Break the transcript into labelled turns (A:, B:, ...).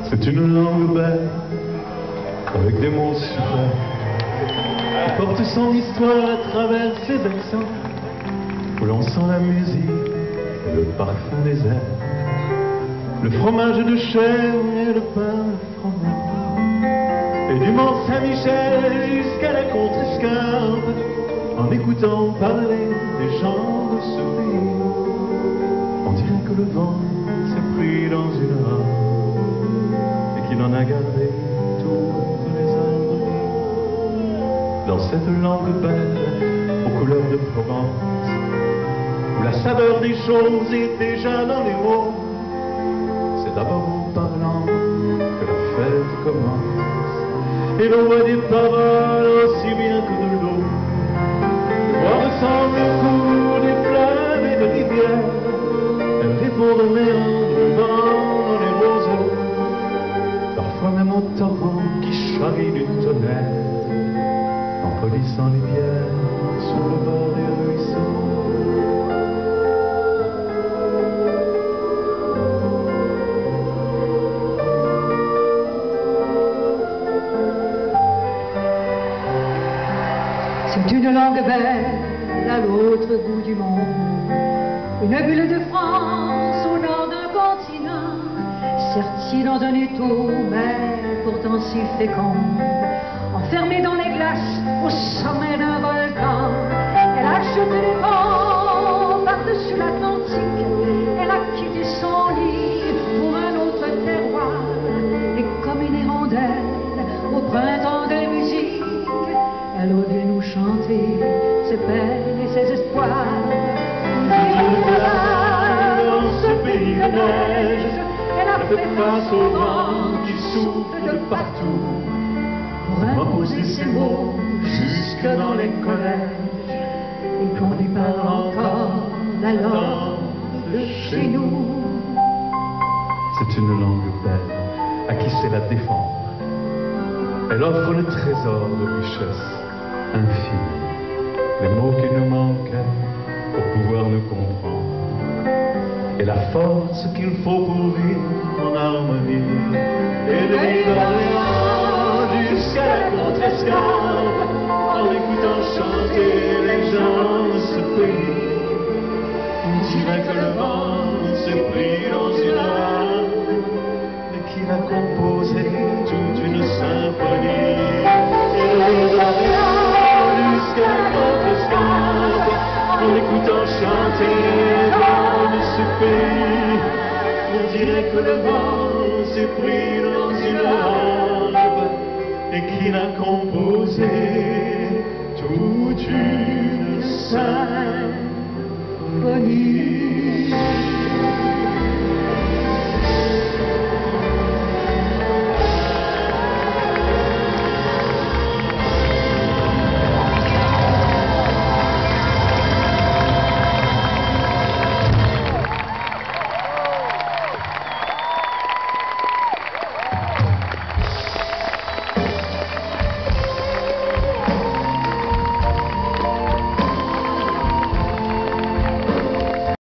A: C'est une langue belle, avec des mots super, qui porte son histoire à travers ses accents, où l'on sent la musique et le parfum des airs, le fromage de chèvre et le pain de fromage, et du Mont-Saint-Michel jusqu'à la Contrescarpe, en écoutant parler des gens de ce pays, on dirait que le vent s'est pris dans une rame et qu'il en a gardé toutes les harmonies. Dans cette langue belle, aux couleurs de Provence, où la saveur des choses est déjà dans les mots, c'est d'abord en parlant que la fête commence, et l'on voit des paroles aussi bien que de l'eau. On ressent le cours des fleuves et des rivières, elles répondent aux méandrements dans les roseaux, parfois même au torrent qui charrie du tonnerre, en polissant les pierres sur le bord des ruisseaux.
B: C'est une langue belle à l'autre bout du monde, une bulle de France au nord d'un continent, sertie dans un étau, mais pourtant si féconde, enfermée dans les glaces au sommet d'un volcan. Elle a jeté les vents par-dessus l'Atlantique, elle a quitté son lit pour un autre terroir, et comme une hirondelle au printemps des musiques, elle revient nous chanter ses peines et ses espoirs.
A: Dans ce pays de neige, elle a fait face au vent qui souffle de partout, pour imposer ses mots jusque dans les collèges, et qu'on lui parle encore la langue de chez nous. C'est une langue belle à qui sait la défendre. Elle offre le trésor de richesse infinie, les mots qui nous manquaient pour pouvoir nous comprendre, et la force qu'il faut pour vivre en harmonie. Et de l'île d'Orléans jusqu'à la Contrescarpe, en écoutant chanter les gens de ce pays, on dirait que le vent s'est pris dans une âme et qu'il a composé toute une symphonie. Et de l'île d'Orléans jusqu'à la Contrescarpe, en écoutant chanter les gens de ce pays, on dirait que le vent s'est pris dans une harpe et qu'il a composé toute une symphonie.